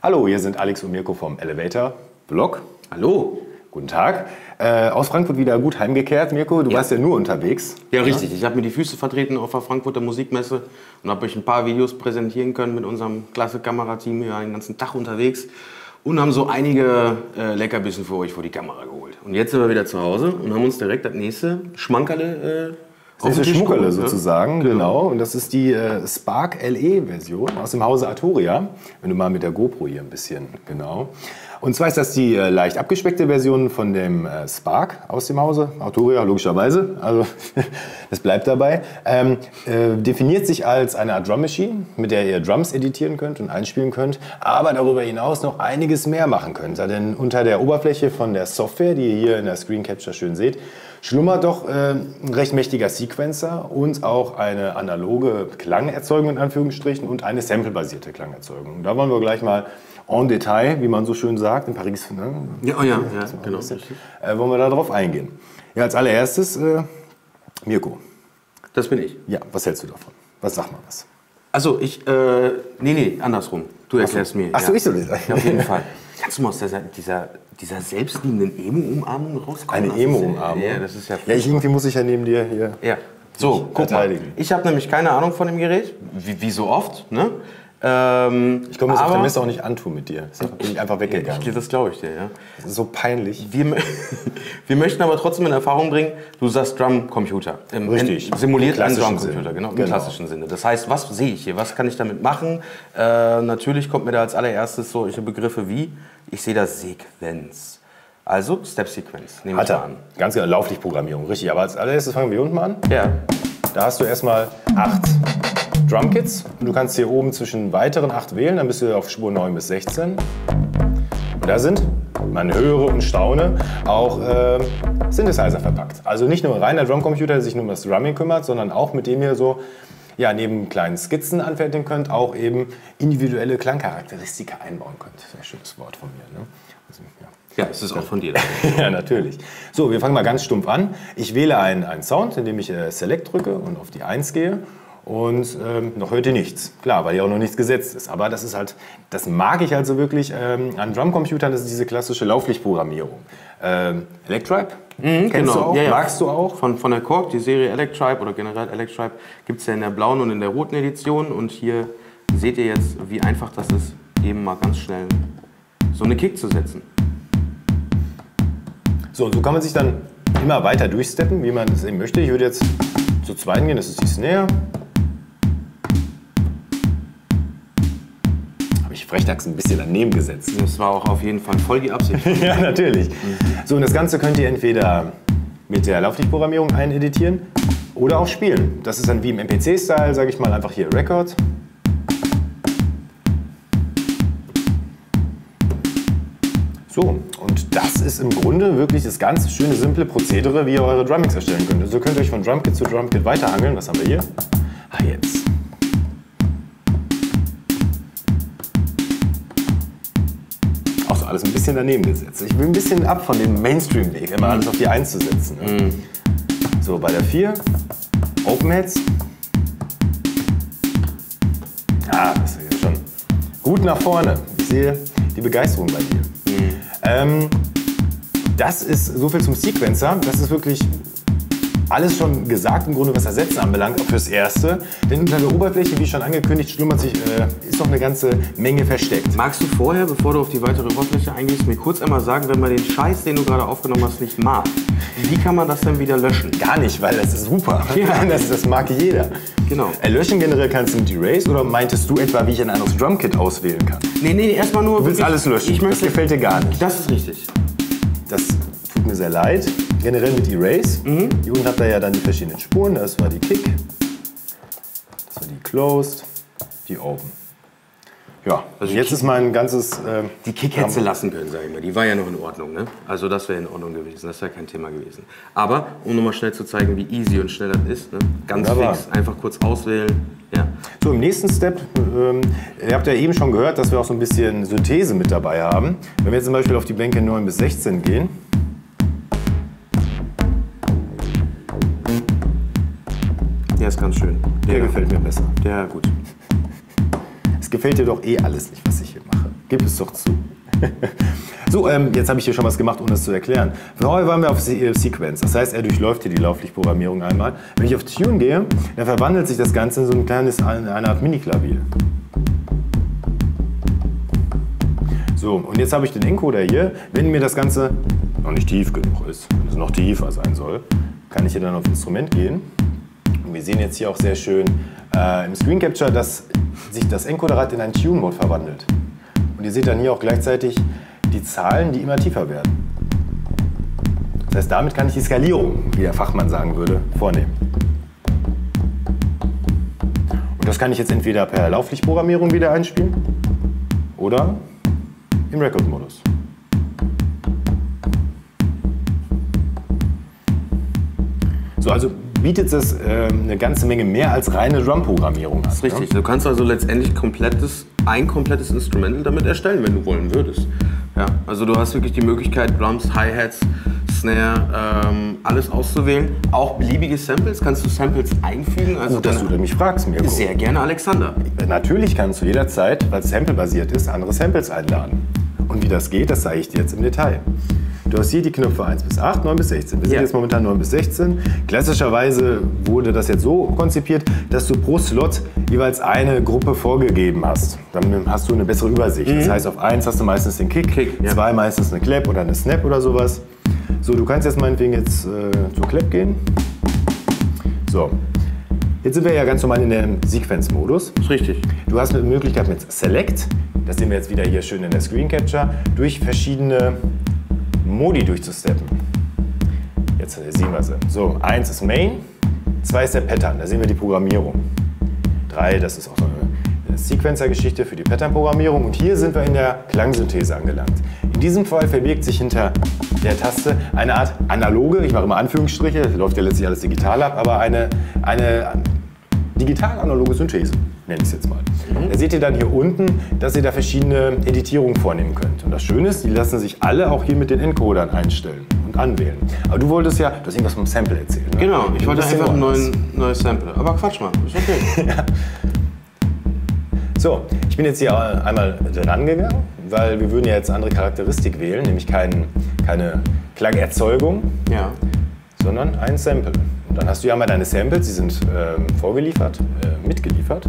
Hallo, hier sind Alex und Mirko vom Elevator Vlog. Hallo. Guten Tag. Aus Frankfurt wieder gut heimgekehrt. Mirko, du warst ja nur unterwegs. Ja, richtig. Ich habe mir die Füße vertreten auf der Frankfurter Musikmesse und habe euch ein paar Videos präsentieren können mit unserem klasse Kamerateam. Wir waren den ganzen Tag unterwegs und haben so einige Leckerbissen für euch vor die Kamera geholt. Und jetzt sind wir wieder zu Hause und haben uns direkt das nächste Schmankerle Das ist Schmuckerle sozusagen, genau. Und das ist die Spark LE-Version aus dem Hause Arturia. Wenn du mal mit der GoPro hier ein bisschen, genau. Und zwar ist das die leicht abgespeckte Version von dem Spark aus dem Hause Arturia, logischerweise. Also das bleibt dabei. Definiert sich als eine Art Drum Machine, mit der ihr Drums editieren könnt und einspielen könnt, aber darüber hinaus noch einiges mehr machen könnt. Denn unter der Oberfläche von der Software, die ihr hier in der Screen Capture schön seht, schlummert doch ein recht mächtiger Sequencer und auch eine analoge Klangerzeugung in Anführungsstrichen und eine samplebasierte Klangerzeugung. Da wollen wir gleich mal en Detail, wie man so schön sagt, in Paris, ne? Ja, genau. Wollen wir da drauf eingehen. Ja, als allererstes, Mirko. Das bin ich. Ja, was hältst du davon? Sag mal was. Also nee, andersrum. Du erklärst mir. Achso, ich soll das. Ja, auf jeden Fall. Kannst du mal aus dieser selbstliebenden Emo-Umarmung rauskommen? Eine Emo-Umarmung? Ja, das ist ja... Ja, irgendwie muss ich ja neben dir hier... Ja. So, guck mal. Ich habe nämlich keine Ahnung von dem Gerät, wie so oft, ne? Ich komme jetzt auf der Messe auch nicht antun mit dir. Ich bin einfach weggegangen. Das glaube ich dir, ja. Das ist so peinlich. Wir möchten aber trotzdem in Erfahrung bringen, du sagst Drumcomputer. Richtig. Simuliert einen Drumcomputer, genau, im klassischen Sinne. Das heißt, was sehe ich hier? Was kann ich damit machen? Natürlich kommt mir da als allererstes solche Begriffe wie, ich sehe das Sequenz. Also Step-Sequenz, nehme ich an. Ganz genau, Lauflichtprogrammierung, richtig. Aber als allererstes fangen wir unten mal an. Ja. Da hast du erstmal 8 Drumkits. Und du kannst hier oben zwischen weiteren 8 wählen, dann bist du auf Spur 9 bis 16. Und da sind, man höre und staune, auch Synthesizer verpackt. Also nicht nur ein reiner Drumcomputer, der sich nur um das Drumming kümmert, sondern auch mit dem ihr so neben kleinen Skizzen anfertigen könnt, auch eben individuelle Klangcharakteristika einbauen könnt. Sehr schönes Wort von mir, ne? Also, ja, es ist auch von dir. Ja, natürlich. So, wir fangen mal ganz stumpf an. Ich wähle einen Sound, indem ich Select drücke und auf die 1 gehe. Und noch hört ihr nichts. Klar, weil hier auch noch nichts gesetzt ist. Aber das ist halt, das mag ich also wirklich an Drumcomputern, das ist diese klassische Lauflichtprogrammierung. Electribe, kennst du auch? Ja. Magst du auch? Von der Korg, die Serie Electribe oder generell Electribe, gibt es ja in der blauen und in der roten Edition. Und hier seht ihr jetzt, wie einfach das ist, eben mal ganz schnell so eine Kick zu setzen. So, und so kann man sich dann immer weiter durchsteppen, wie man es eben möchte. Ich würde jetzt zur zweiten gehen, das ist die Snare. Habe ich Frechdachs ein bisschen daneben gesetzt. Das war auch auf jeden Fall voll die Absicht. Ja, natürlich. So, und das Ganze könnt ihr entweder mit der Lauflichtprogrammierung eineditieren oder auch spielen. Das ist dann wie im MPC-Style, sage ich mal, einfach hier Record. So, und das ist im Grunde wirklich das ganz schöne, simple Prozedere, wie ihr eure Drummings erstellen könnt. Also ihr könnt euch von Drumkit zu Drumkit weiterhangeln. Was haben wir hier? Jetzt. Auch so alles ein bisschen daneben gesetzt. Ich will ein bisschen ab von dem Mainstream-Weg, immer alles auf die 1 zu setzen. Ne? So, bei der 4, Openheads. Das ist ja schon gut nach vorne. Ich sehe die Begeisterung bei dir. Das ist so viel zum Sequencer. Das ist wirklich alles schon gesagt, im Grunde, was Ersetzen anbelangt, auch fürs Erste. Denn unter der Oberfläche, wie schon angekündigt, schlummert sich, ist noch eine ganze Menge versteckt. Magst du vorher, bevor du auf die weitere Oberfläche eingehst, mir kurz einmal sagen, wenn man den Scheiß, den du gerade aufgenommen hast, nicht mag, wie kann man das denn wieder löschen? Gar nicht, weil das ist super. Ja. Das mag jeder. Genau. Löschen generell kannst du mit Erase, oder meintest du etwa, wie ich ein anderes Drumkit auswählen kann? Nee, erstmal nur... Du willst alles löschen, das gefällt dir gar nicht. Das ist richtig. Das tut mir sehr leid. Generell mit Erase. Hier unten habt ihr ja dann die verschiedenen Spuren. Das war die Kick, das war die Closed, die Open. Ja, also jetzt ist mein ganzes... die Kick hättest du lassen können, sag ich mal. Die war ja noch in Ordnung, ne? Also das wäre in Ordnung gewesen, das wäre kein Thema gewesen. Aber, um nochmal schnell zu zeigen, wie easy und schnell das ist, ne? Ganz fix, einfach kurz auswählen. Ja. So, im nächsten Step, ihr habt ja eben schon gehört, dass wir auch so ein bisschen Synthese mit dabei haben. Wenn wir jetzt zum Beispiel auf die Bänke 9 bis 16 gehen, der ist ganz schön. Der gefällt mir besser. Der, gut. Es gefällt dir doch eh alles nicht, was ich hier mache. Gib es doch zu. So, jetzt habe ich hier schon was gemacht, ohne es zu erklären. Vorher waren wir auf Sequence, das heißt, er durchläuft hier die Lauflichtprogrammierung einmal. Wenn ich auf Tune gehe, dann verwandelt sich das Ganze in so ein kleines, eine Art Mini-Klavier. So, und jetzt habe ich den Encoder hier. Wenn mir das Ganze noch nicht tief genug ist, wenn es noch tiefer sein soll, kann ich hier dann auf Instrument gehen. Und wir sehen jetzt hier auch sehr schön im Screen Capture, dass sich das Encoderrad in einen Tune-Mode verwandelt. Und ihr seht dann hier auch gleichzeitig die Zahlen, die immer tiefer werden. Das heißt, damit kann ich die Skalierung, wie der Fachmann sagen würde, vornehmen. Und das kann ich jetzt entweder per Lauflichtprogrammierung wieder einspielen oder im Record-Modus. So, also bietet es eine ganze Menge mehr als reine Drum-Programmierung an. Das ist richtig. Du kannst also letztendlich ein komplettes Instrumental damit erstellen, wenn du wollen würdest. Ja, also du hast wirklich die Möglichkeit, Drums, Hi-Hats, Snare, alles auszuwählen. Auch beliebige Samples, kannst du Samples einfügen. Also gut, dass du mich fragst, Mirko. Sehr gerne, Alexander. Natürlich kannst du jederzeit, weil es samplebasiert ist, andere Samples einladen. Und wie das geht, das zeige ich dir jetzt im Detail. Du hast hier die Knöpfe 1 bis 8, 9 bis 16. Wir sind jetzt momentan 9 bis 16. Klassischerweise wurde das jetzt so konzipiert, dass du pro Slot jeweils eine Gruppe vorgegeben hast. Dann hast du eine bessere Übersicht. Das heißt, auf 1 hast du meistens den Kick, 2 meistens eine Clap oder eine Snap oder sowas. So, du kannst jetzt meinetwegen jetzt zur Clap gehen. So, jetzt sind wir ja ganz normal in dem Sequence-Modus. Das ist richtig. Du hast eine Möglichkeit mit Select, das sehen wir jetzt wieder hier schön in der Screen Capture, durch verschiedene Modi durchzusteppen. Jetzt sehen wir sie. So, 1 ist Main, 2 ist der Pattern, da sehen wir die Programmierung. 3, das ist auch so eine Sequencer-Geschichte für die Pattern-Programmierung. Und hier sind wir in der Klangsynthese angelangt. In diesem Fall verbirgt sich hinter der Taste eine Art analoge, ich mache immer Anführungsstriche, läuft ja letztlich alles digital ab, aber eine digital-analoge Synthese, nenne ich es jetzt mal. Da seht ihr dann hier unten, dass ihr da verschiedene Editierungen vornehmen könnt. Und das Schöne ist, die lassen sich alle auch hier mit den Encodern einstellen und anwählen. Aber du wolltest ja, du hast irgendwas vom Sample erzählt. Ne? Genau, ich wollte einfach ein neues Sample. Aber Quatsch mal, ist okay. Ja. So, ich bin jetzt hier einmal dran gegangen, weil wir würden ja jetzt eine andere Charakteristik wählen, nämlich keine Klangerzeugung, sondern ein Sample. Und dann hast du ja einmal deine Samples, die sind mitgeliefert.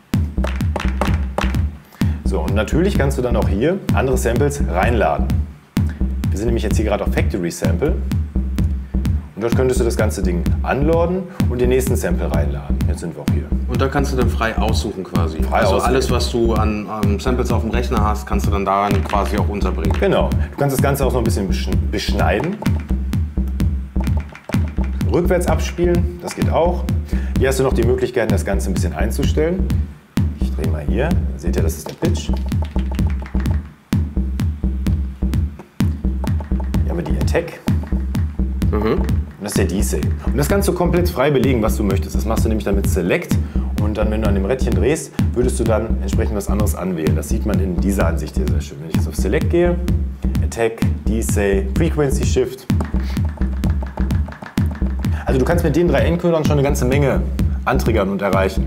So, und natürlich kannst du dann auch hier andere Samples reinladen. Wir sind nämlich jetzt hier gerade auf Factory Sample. Und dort könntest du das ganze Ding anladen und den nächsten Sample reinladen. Jetzt sind wir auch hier. Und da kannst du dann frei aussuchen quasi. Also alles, was du an Samples auf dem Rechner hast, kannst du dann daran quasi auch unterbringen. Genau. Du kannst das Ganze auch noch ein bisschen beschneiden. Rückwärts abspielen, das geht auch. Hier hast du noch die Möglichkeit, das Ganze ein bisschen einzustellen. Ich drehe mal hier, seht ihr, das ist der Pitch. Hier haben wir die Attack. Und das ist der Delay. Und das kannst du komplett frei belegen, was du möchtest. Das machst du nämlich dann mit Select. Und dann, wenn du an dem Rädchen drehst, würdest du dann entsprechend was anderes anwählen. Das sieht man in dieser Ansicht hier sehr schön. Wenn ich jetzt auf Select gehe, Attack, Delay, Frequency Shift. Also du kannst mit den 3 Encodern schon eine ganze Menge antriggern und erreichen.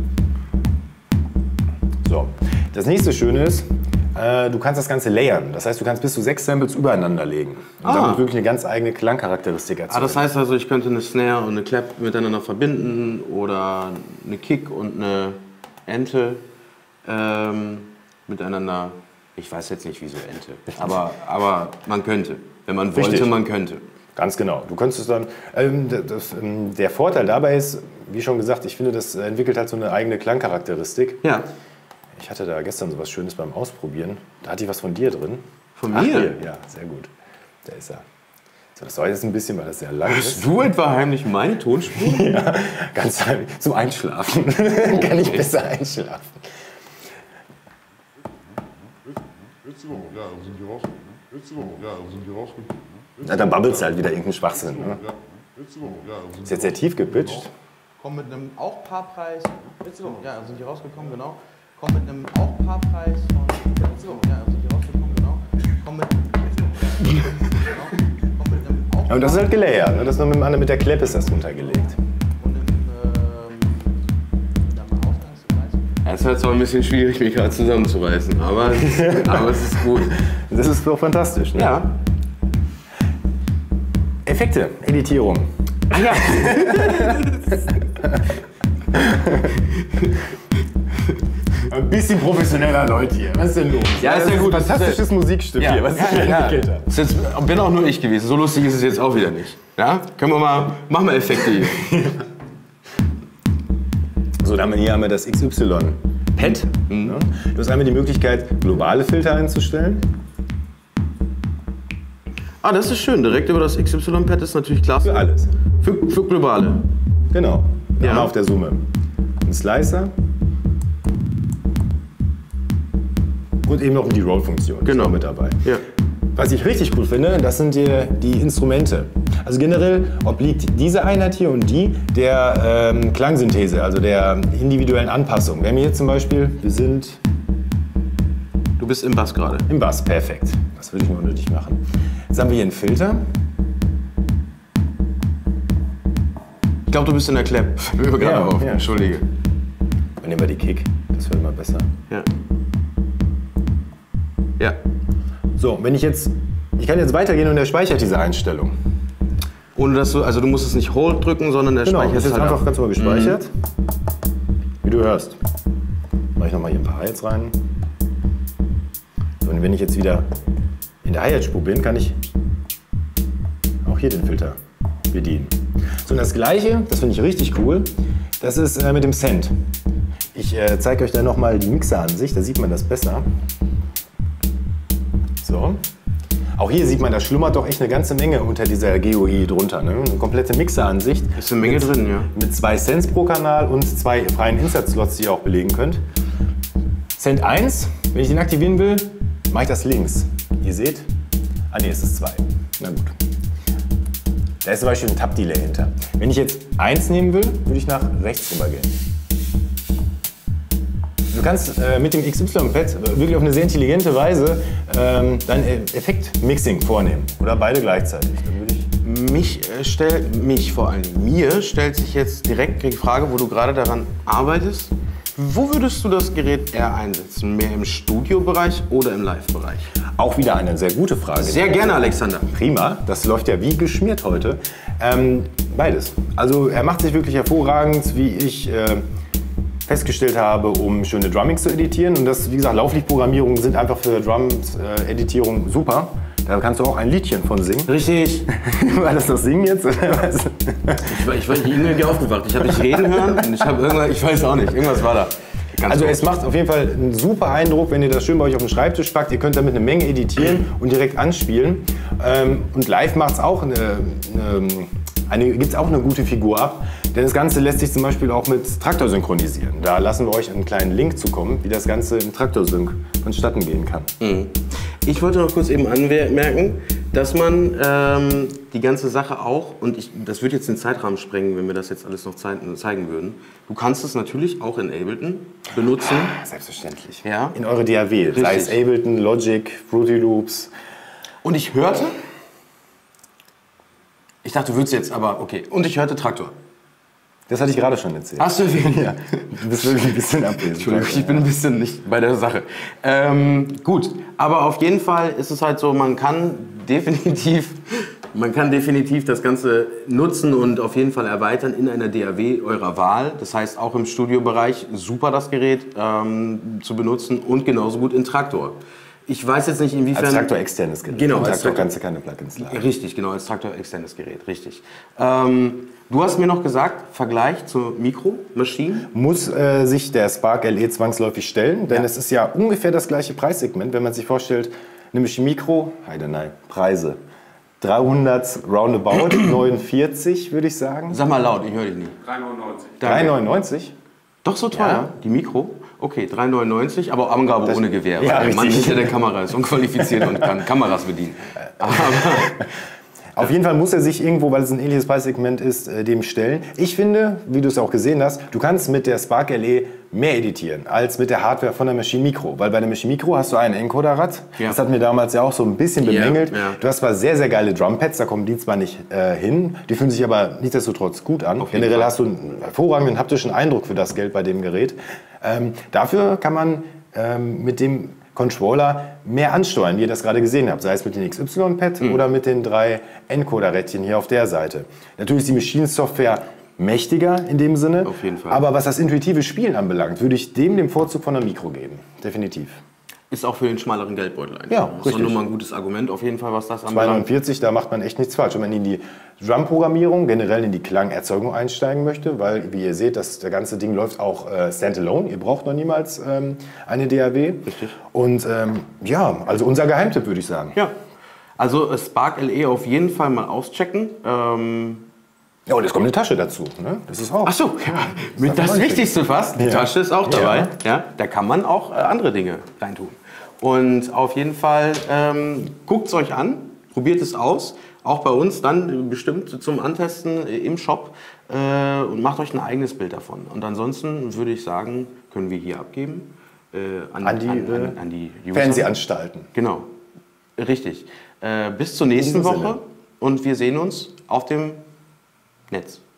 So, das nächste Schöne ist, du kannst das Ganze layern. Das heißt, du kannst bis zu 6 Samples übereinander legen. Und damit wirklich eine ganz eigene Klangcharakteristik erzeugen. Das heißt also, ich könnte eine Snare und eine Clap miteinander verbinden oder eine Kick und eine Ente miteinander. Ich weiß jetzt nicht, wieso Ente, aber man könnte. Wenn man wollte, man könnte. Ganz genau. Du könntest dann. Der Vorteil dabei ist, wie schon gesagt, ich finde, das entwickelt halt so eine eigene Klangcharakteristik. Ja. Ich hatte da gestern so was Schönes beim Ausprobieren. Da hatte ich was von dir drin. Von mir? Hier. Ja, sehr gut. Da ist er. So, das war jetzt ein bisschen, weil das sehr lang ist. Hast du etwa heimlich meine Tonspur? Ja, ganz heimlich. Zum Einschlafen. Kann ich besser einschlafen. Letzte Woche, ja, sind die rausgekommen. Letzte Woche, ja, sind die rausgekommen. Ja, dann babbelst du halt wieder irgendeinen Schwachsinn. Ne? Letzte Woche, ja, Ist jetzt sehr tief gepitcht. Kommen mit einem Auch-Paarpreis. Letzte Woche, ja, sind die rausgekommen, genau. Kommen mit einem Auch-Paarpreis von. Letzte Woche, ja, sind die rausgekommen, genau. Kommen mit einem Auch-Paarpreis. Ja, und das ist halt gelayert. Ne? Das ist noch mit der Clap ist das runtergelegt. Das ist jetzt auch ein bisschen schwierig, mich gerade zusammenzureißen, aber es ist gut. Das ist doch fantastisch, ne? Ja. Effekte, Editierung. Ah ja. Ein bisschen professioneller Leute hier. Was ist denn los? Ja, ist ja gut. Fantastisches Musikstück hier. Was ist das für ein Indicator? Ist jetzt, bin auch nur ich gewesen. So lustig ist es jetzt auch wieder nicht. Ja? Können wir mal, machen wir Effekte hier. So, dann hier haben wir das XY-Pad. Ne? Du hast einmal die Möglichkeit, globale Filter einzustellen. Ah, das ist schön. Direkt über das XY-Pad ist natürlich klasse. Für alles. Für globale. Genau. Dann Ja. haben wir auf der Summe einen Slicer. Und eben noch die Roll-Funktion. Ist Genau. noch mit dabei. Ja. Was ich richtig cool finde, das sind die Instrumente. Also generell obliegt diese Einheit hier und die der Klangsynthese, also der individuellen Anpassung. Wir haben hier zum Beispiel, Du bist im Bass gerade. im Bass, perfekt. Das würde ich mal unnötig machen. Jetzt haben wir hier einen Filter. Ich glaube, du bist in der Clap. Fällt mir gerade auf. ja. Entschuldige. Dann nehmen wir die Kick, das wird immer besser. Ja. Ja. So, ich kann jetzt weitergehen und der speichert diese Einstellung. Ohne dass du, also du musst es nicht Hold drücken, sondern der Genau, speichert das es ist halt einfach ab. ganz normal gespeichert. Wie du hörst. Mache ich nochmal hier ein paar Hi-Hats rein. So, und wenn ich jetzt wieder in der Hi-Hat-Spur bin, kann ich auch hier den Filter bedienen. So, und das Gleiche, das finde ich richtig cool, das ist mit dem Send. Ich zeige euch da nochmal die Mixeransicht, da sieht man das besser. So. Auch hier sieht man, da schlummert doch echt eine ganze Menge unter dieser GUI drunter. Ne? Eine komplette Mixeransicht. Ist eine Menge drin, ja. Mit 2 Sends pro Kanal und 2 freien Insert-Slots, die ihr auch belegen könnt. Send 1, wenn ich den aktivieren will, mache ich das links. Ihr seht, ne, es ist 2. Na gut. Da ist zum Beispiel ein Tap-Delay hinter. Wenn ich jetzt 1 nehmen will, würde ich nach rechts rüber gehen. Du kannst mit dem XY-Pad wirklich auf eine sehr intelligente Weise dein Effekt-Mixing vornehmen. Oder beide gleichzeitig. Dann würde ich Mir stellt sich jetzt direkt die Frage, wo du gerade daran arbeitest. Wo würdest du das Gerät eher einsetzen? Mehr im Studiobereich oder im Live-Bereich? auch wieder eine sehr gute Frage. Sehr gerne, Alexander. Prima, das läuft ja wie geschmiert heute. Beides. Also er macht sich wirklich hervorragend, wie ich festgestellt habe, um schöne Drummings zu editieren. Und das, wie gesagt, Lauflichtprogrammierungen sind einfach für Drums-Editierung super. Da kannst du auch ein Liedchen von singen. Richtig. War das Singen jetzt? Oder was? Ich war irgendwie aufgewacht. Ich habe dich reden hören und ich habe irgendwas, ich weiß auch nicht, irgendwas war da. Ganz Also gut. es macht auf jeden Fall einen super Eindruck, wenn ihr das schön bei euch auf den Schreibtisch packt. Ihr könnt damit eine Menge editieren und direkt anspielen. Und live macht es auch gibt es auch eine gute Figur ab. Denn das Ganze lässt sich zum Beispiel auch mit Traktor synchronisieren. Da lassen wir euch einen kleinen Link zukommen, wie das Ganze im Traktor-Sync vonstatten gehen kann. Ich wollte noch kurz eben anmerken, dass man die ganze Sache auch, und das würde jetzt den Zeitrahmen sprengen, wenn wir das jetzt alles noch zeigen würden, du kannst es natürlich auch in Ableton benutzen. Selbstverständlich. Ja. In eure DAW, sei es Ableton, Logic, Fruity Loops. Und ich hörte, ich dachte, du würdest jetzt, aber okay, und ich hörte Traktor. Das hatte ich gerade schon erzählt. Hast du erwähnt? Ja, du bist wirklich ein bisschen abwesend. Entschuldigung, ich bin ein bisschen nicht bei der Sache. Gut, aber auf jeden Fall ist es halt so, man kann definitiv das Ganze nutzen und auf jeden Fall erweitern in einer DAW eurer Wahl. Das heißt auch im Studiobereich super das Gerät zu benutzen und genauso gut in Traktor. Ich weiß jetzt nicht, inwiefern... Als Traktor externes Gerät. Genau, als als Traktor Traktor. kannst du keine Plugins laden. Richtig, genau, als Traktor externes Gerät, richtig. Du hast mir noch gesagt, Vergleich zur Mikro-Maschine. Muss sich der Spark LE zwangsläufig stellen, denn es ist ja ungefähr das gleiche Preissegment, wenn man sich vorstellt, nämlich Mikro, Preise. 300 roundabout, 49 würde ich sagen. Sag mal laut, ich höre dich nicht. 3,99? Doch so teuer? Ja. Die Mikro? Okay, 3,99, aber Angabe ohne Gewehr. Ja, weil der Mann richtig. hinter der Kamera ist unqualifiziert und kann Kameras bedienen. Aber Auf jeden Fall muss er sich irgendwo, weil es ein ähnliches Preissegment ist, dem stellen. Ich finde, wie du es auch gesehen hast, du kannst mit der Spark LE mehr editieren als mit der Hardware von der Machine Micro. Weil bei der Machine Micro hast du ein Encoder-Rad. Ja. Das hatten wir damals ja auch so ein bisschen bemängelt. Ja. Du hast zwar sehr, sehr geile Drumpads, da kommen die zwar nicht hin, die fühlen sich aber nichtsdestotrotz gut an. Generell hast du einen hervorragenden haptischen Eindruck für das Geld bei dem Gerät. Dafür kann man mit dem Controller mehr ansteuern, wie ihr das gerade gesehen habt, sei es mit dem XY-Pad oder mit den 3 Encoder-Rädchen hier auf der Seite. Natürlich ist die Machine-Software mächtiger in dem Sinne, auf jeden Fall. Aber was das intuitive Spielen anbelangt, würde ich dem den Vorzug von der Micro geben, definitiv. Ist auch für den schmaleren Geldbeutel eigentlich. Ja, das ist nur mal ein gutes Argument auf jeden Fall, was das anbelangt. 249, da macht man echt nichts falsch. Wenn man in die Drum-Programmierung, generell in die Klangerzeugung einsteigen möchte, weil, wie ihr seht, das ganze Ding läuft auch standalone. Ihr braucht noch niemals eine DAW. Richtig. Und ja, also unser Geheimtipp, würde ich sagen. Ja, also Spark LE auf jeden Fall mal auschecken. Ja, und jetzt kommt eine Tasche dazu. Ne? Das ist auch. Ach so, ja. Das Wichtigste fast. Die Tasche ist auch dabei. Ja, da kann man auch andere Dinge reintun. Und auf jeden Fall guckt es euch an, probiert es aus. Auch bei uns dann bestimmt zum Antesten im Shop und macht euch ein eigenes Bild davon. Und ansonsten würde ich sagen, können wir hier abgeben an die User. Fernsehanstalten. Genau, richtig. Bis zur nächsten Woche und wir sehen uns auf dem Netz.